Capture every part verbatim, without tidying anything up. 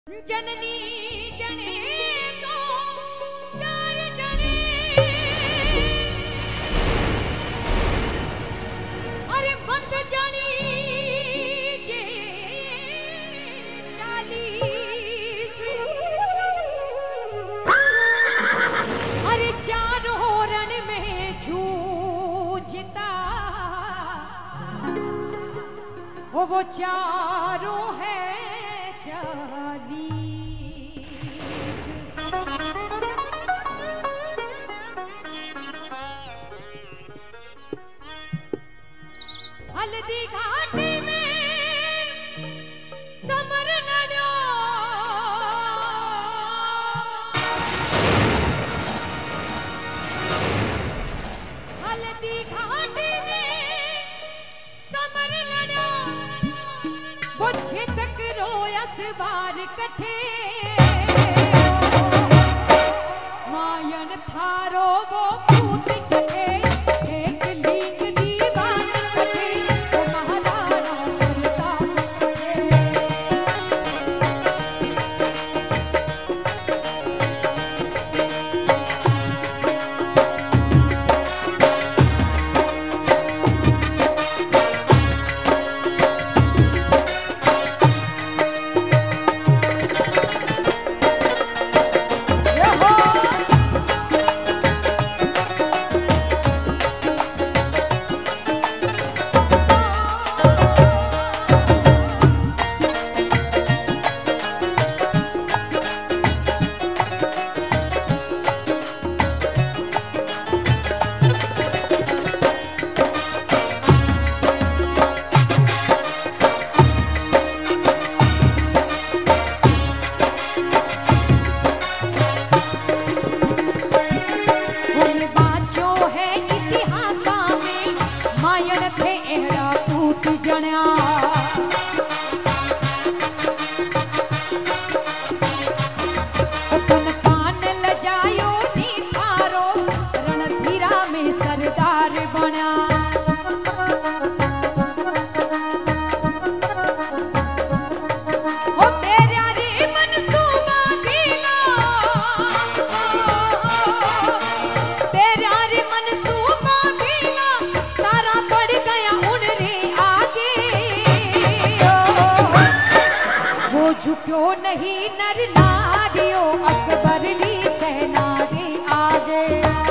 जननी जने तो चार जने, अरे बंद जानी जे चालीस, अरे चारों रण में जूझता वो वो चारों है चालीस। हल्दी घाटी में समर लड़ो, हल्दी घाटी में समर लड़ो, वो तक रोयस बार कठे मायन थारो वो पूत कठे, एक लीग दीवान कठे वो महाराणा प्रताप कठे। झुक्यो नहीं नर नारियों अकबर ली सेना रे आगे।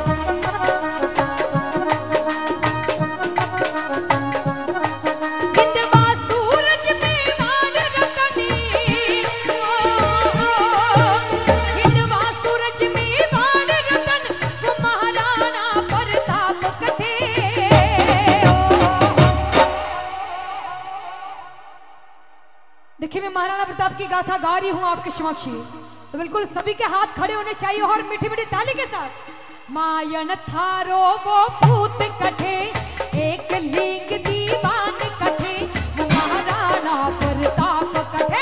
हिंदवा सूरज में वाल रतनी, हिंदवा सूरज में वाल रतन वो महाराणा प्रताप कठे। देखिए मैं महाराणा प्रताप की गाथा गा रही हूँ आपके समक्ष, तो बिल्कुल सभी के हाथ खड़े होने चाहिए और मीठी मीठी ताली के साथ। मायन थारो वो पूत कठे, एक लीग दीवान कठे वो महाराणा प्रताप कठे।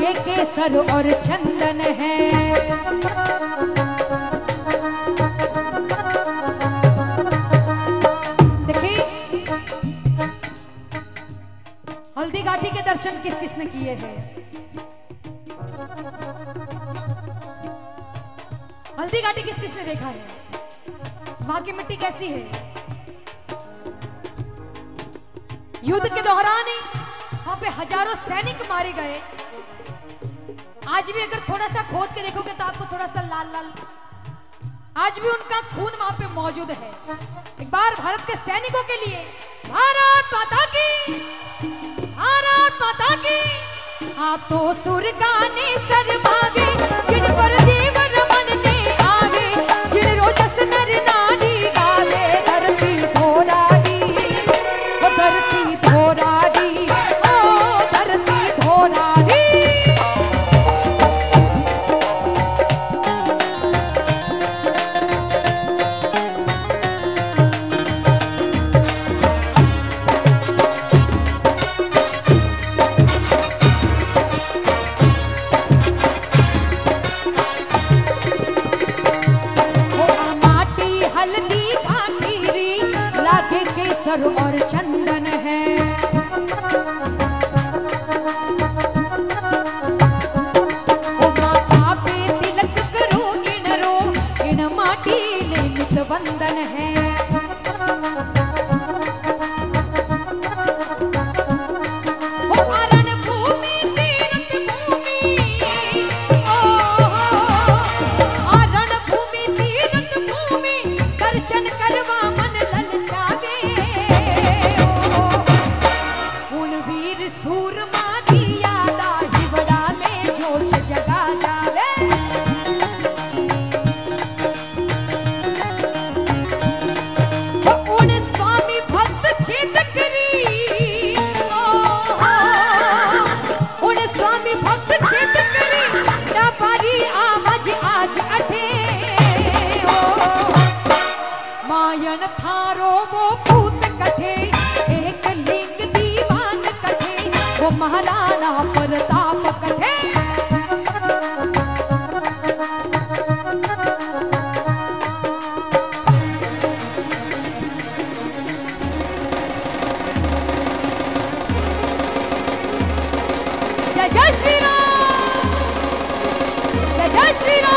लागे केसर और चंदन है। देखिए हल्दी घाटी के दर्शन किस किस ने किए हैं। हल्दी घाटी किस किस ने देखा है? वहां की मिट्टी कैसी है? युद्ध के दौरान ही वहां पे हजारों सैनिक मारे गए। आज भी अगर थोड़ा सा खोद के देखोगे तो आपको थोड़ा सा लाल लाल आज भी उनका खून वहां पे मौजूद है। एक बार भारत के सैनिकों के लिए भारत माता की, भारत माता की। आप तो सुर गाने सरमावे जिन पर देव रमन ने आवे, जिन रोजस नर नारी गावे। धरती धोराडी ओ धरती धोराडी ओ धरती धोराडी। केसर और चंदन है। ओ माथा पे तिलक करो इनरो, इन माटी ने नित वंदन है। ओ अरण भूमि तीरथ भूमि, ओ अरण भूमि तीरथ भूमि, दर्शन करवा मन ललचावे। सूरमा दिया दाही बड़ा में जोश जगा जावे। उन स्वामी भक्त चेतकरी, उन स्वामी भक्त चेतकरी व्यापारी आवाज आज अठे। मायन थारो वो पूत कठे, एक लिंग दीवान कठे, वो महाराणा प्रताप कठे। जय जय श्री राम, जय जय श्री राम।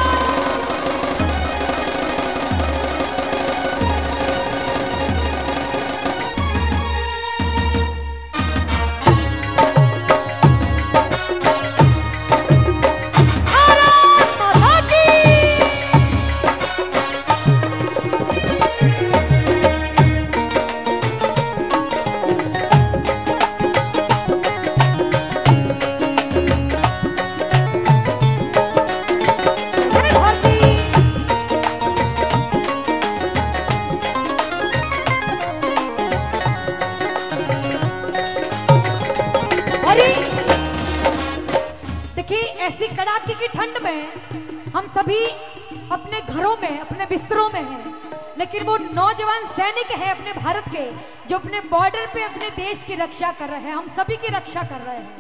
ऐसी कड़ाके की ठंड में हम सभी अपने घरों में अपने बिस्तरों में हैं, लेकिन वो नौजवान सैनिक है अपने भारत के जो अपने बॉर्डर पे अपने देश की रक्षा कर रहे हैं। हम सभी की रक्षा कर रहे हैं।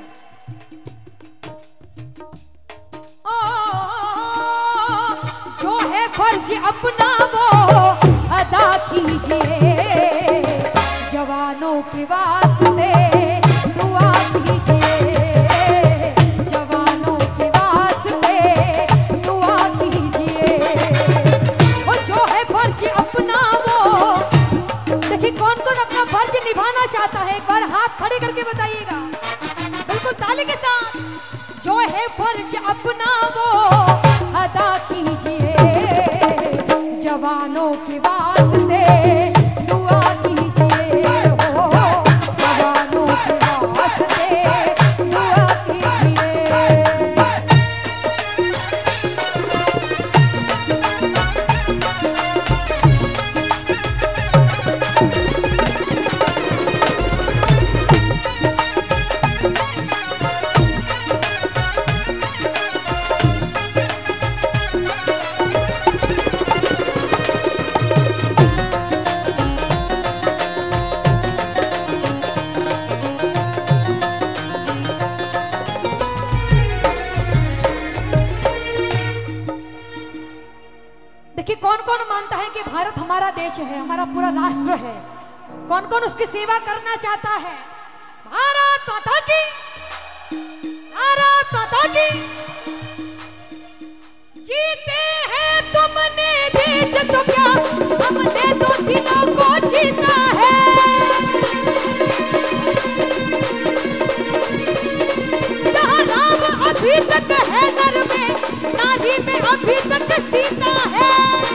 ओ, जो है फर्ज अपना वो अदा कीजिए, जवानों के वास्ते दुआ कीजिए, जवानों के वास्ते दुआ कीजिए। और जो है फर्ज अपना वो, देखिए कौन कौन अपना फर्ज निभाना चाहता है, एक बार हाथ खड़े करके बताइएगा बिल्कुल ताली के साथ। जो है फर्ज अपना वो अदा कीजिए, जवानों के वास्ते दुआ कीजिए, हो जवानों के वास्ते दुआ कीजिए। कौन मानता है कि भारत हमारा देश है, हमारा पूरा राष्ट्र है? कौन कौन उसकी सेवा करना चाहता है? भारत माता की, भारत माता की। जीते हैं तुमने देश तो क्या, हमने तो दिलों को जीता है। जहाँ राम अभी तक है घर में, नारी में अभी तक सीता है।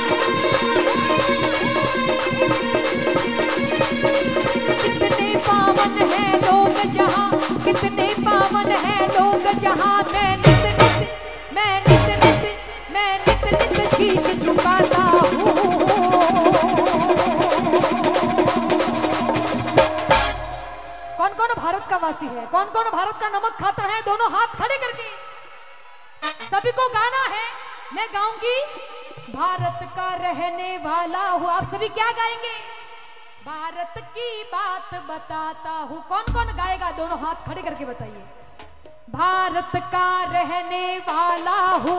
कितने पावन है लोग जहाँ, कितने पावन है लोग जहाँ। मैं नित नित, मैं नित नित, मैं नित नित शीश झुकाता हूँ। कौन कौन भारत का वासी है? कौन कौन भारत का नमक खाता है? दोनों हाथ खड़े करके सभी को गाना है। मैं गाऊंगी भारत का रहने वाला हूँ। आप सभी क्या गाएंगे? भारत की बात बताता हूँ। कौन कौन गाएगा? दोनों हाथ खड़े करके बताइए। भारत का रहने वाला हूँ,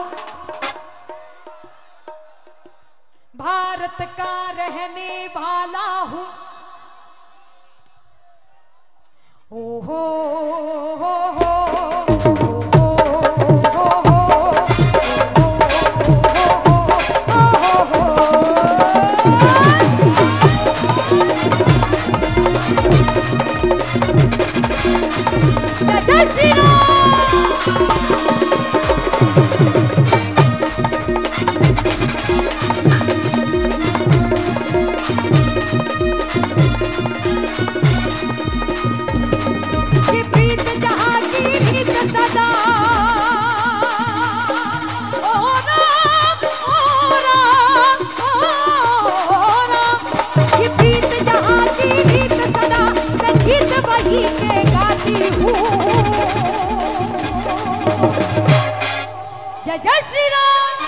भारत का रहने वाला हूँ। ओ हो हो हो जय श्री जय जय श्री राम।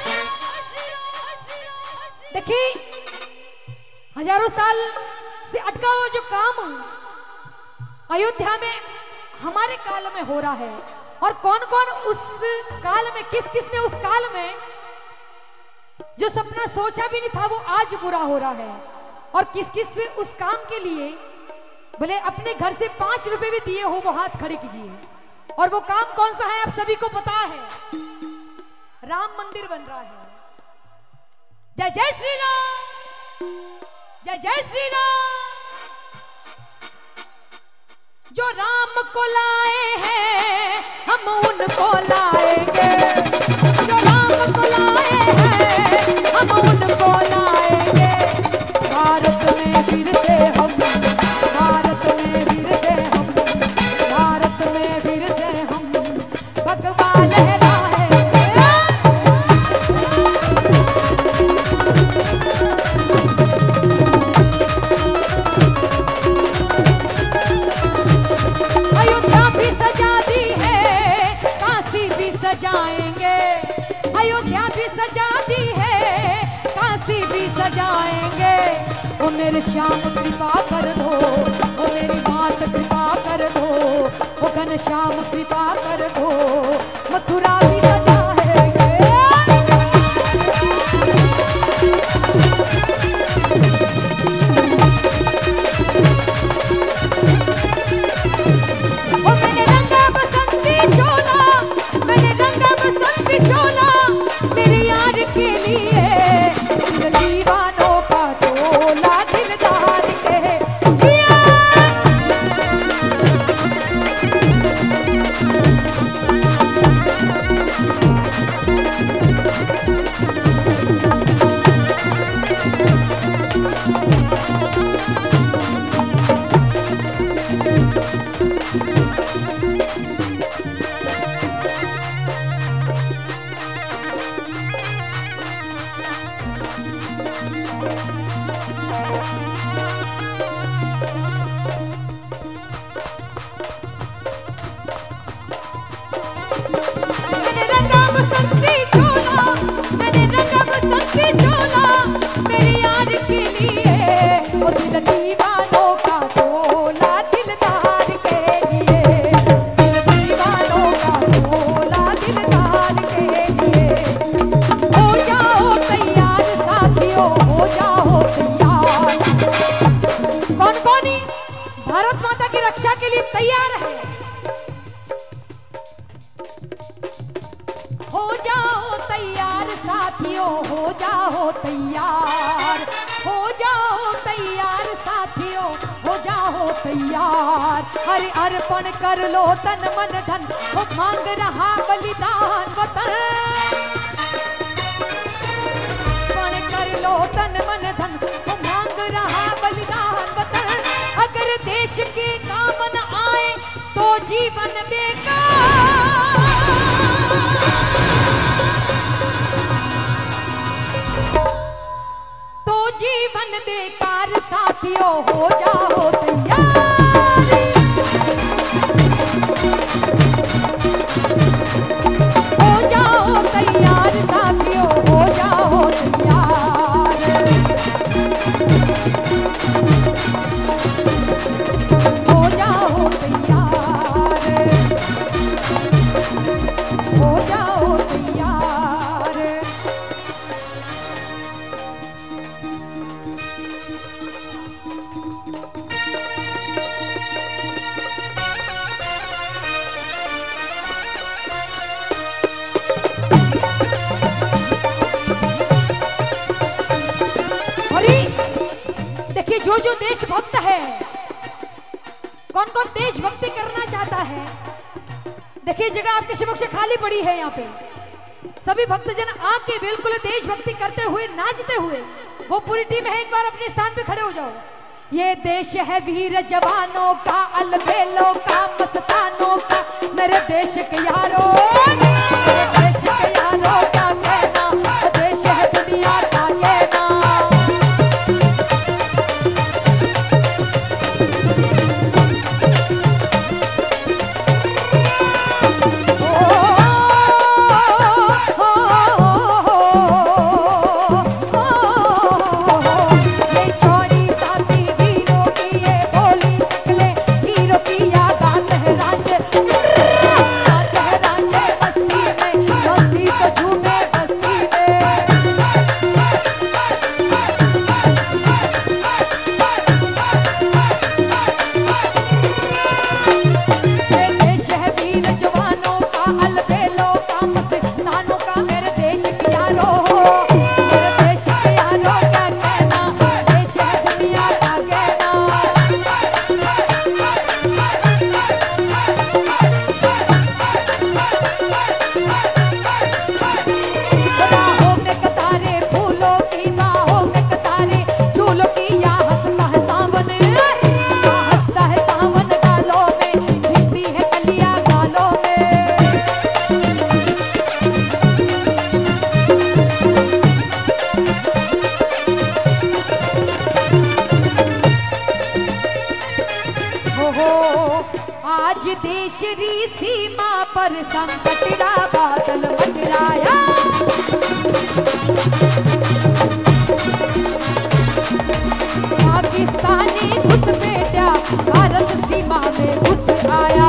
देखिए हजारों साल से अटका हुआ जो काम अयोध्या में हमारे काल में हो रहा है, और कौन कौन उस काल में, किस किस ने उस काल में जो सपना सोचा भी नहीं था वो आज पूरा हो रहा है, और किस किस उस काम के लिए बोले अपने घर से पांच रुपए भी दिए हो, वो हाथ खड़े कीजिए। और वो काम कौन सा है आप सभी को पता है? राम मंदिर बन रहा है। जय जय श्री राम, जय जय श्री राम। जो राम को लाए हैं हम उनको लाएंगे, जो राम को लाए हैं हम उनको लाएंगे। भारत में फिर से हम, भारत में फिर से हम, भारत में फिर से हम भगवान लहराएंगे। अयोध्या भी सजा दी है, काशी भी सजाएंगे। अयोध्या भी सजा दी है, काशी भी सजाएंगे। ओ मेरे श्याम कृपा कर दो, ओ मेरी मात कृपा कर दो, ओ घनश्याम कृपा कर दो, मथुरा भी सजाएंगे। ओ मैंने रंगा बसंती चोला, मैंने रंगा बसंती चोला मेरे यार के लिए, दीवानों का टोला दिलदार के दिया। तैयार है? हो जाओ तैयार साथियों, हो जाओ तैयार, हो जाओ तैयार साथियों, हो जाओ तैयार। हरि अर्पण कर लो तन मन धन, वो मांग रहा बलिदान वतन। अर्पण कर लो तन मन धन, वो मांग रहा बलिदान वतन। अगर देश के काम न आए तो जीवन बेकार, तो जीवन बेकार साथियों, हो जाओ तैयार। हो जाओ तैयार साथियों, हो जाओ तैयार। हो जाओ तैयार, हो जाओ तैयार। देखिए जो जो देशभक्त है, कौन कौन देशभक्ति करना चाहता है, देखिए जगह आपके समक्ष खाली पड़ी है। यहाँ पे सभी भक्तजन आके बिल्कुल देशभक्ति करते हुए, नाचते हुए, वो पूरी टीम है, एक बार अपने स्थान पे खड़े हो जाओ। ये देश है वीर जवानों का, अलबेलों का, मस्तानों का, मेरे देश के यारों, मेरे देश के यारों का कहना, देश है दुनिया का कहना। आज देश री सीमा पर संकट रा बादल मंडराया, पाकिस्तानी घुसपैठिया भारत सीमा में घुस आया।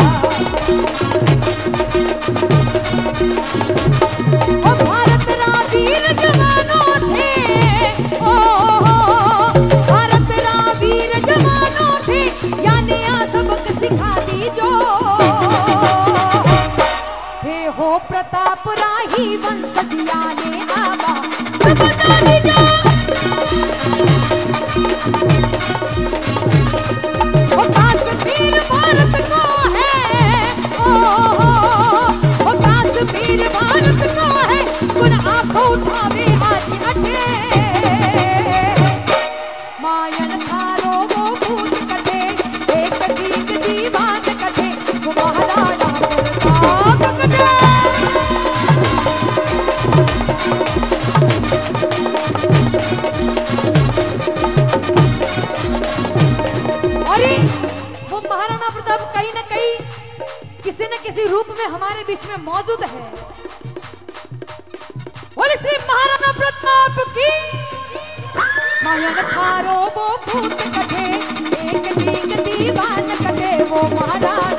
ओ भारत रा वीर जवानों थे, ओ भारत रा वीर जवानों थे, यानी आ सबक सिखा दी जो थे हो प्रताप राही वंशजिया ने आवा बता दी जो। ओ कश्मीर भारत को है, ओ ओ कश्मीर भारत को है, कुन आंखों उठावे आज अठे, मायन थारो वो भूत कटे, एक दीक दीवान कटे, वो महाराणा प्रताप कटे। अरे वो महाराणा प्रताप कहीं ना कहीं किसी न किसी रूप में हमारे बीच में मौजूद है। बोले श्री महाराणा प्रताप की। मायन थारो वो भूत कटे, एक लीक दीवान कटे, वो महाराणा